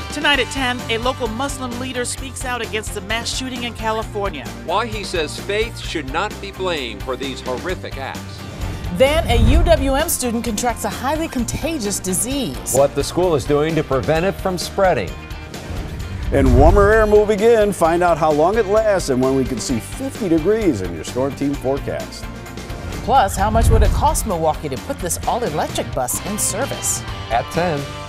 Tonight at 10, a local Muslim leader speaks out against the mass shooting in California. Why he says faith should not be blamed for these horrific acts. Then a UWM student contracts a highly contagious disease. What the school is doing to prevent it from spreading. And warmer air moving in. Find out how long it lasts and when we can see 50 degrees in your Storm Team forecast. Plus, how much would it cost Milwaukee to put this all-electric bus in service? At 10.